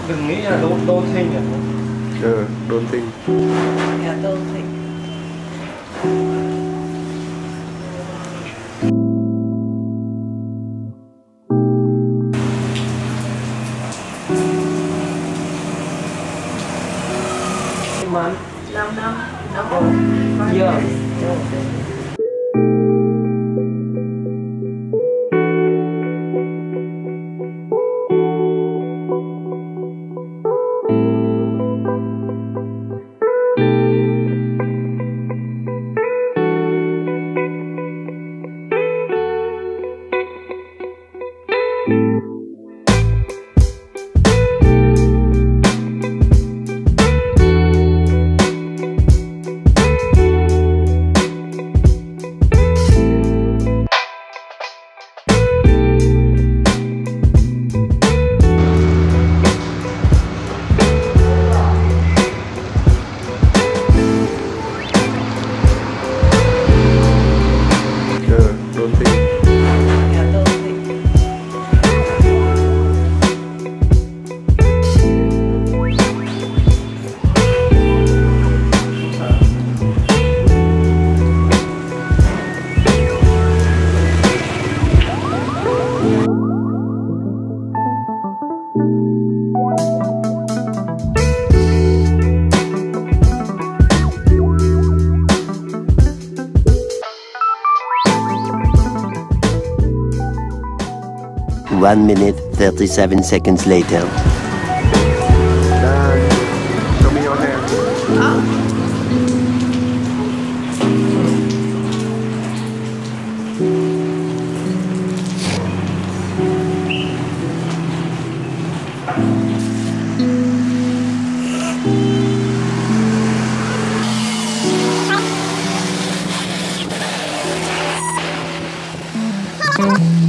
Đừng nghĩ là đô thinh à? Đôn Thinh. Nhà Đô Thinh. Month? 5 năm. Oh, yeah. Đôn Thinh. Nhà Đô Thinh. One minute, 37 seconds later. Dad, show me your hair. Oh.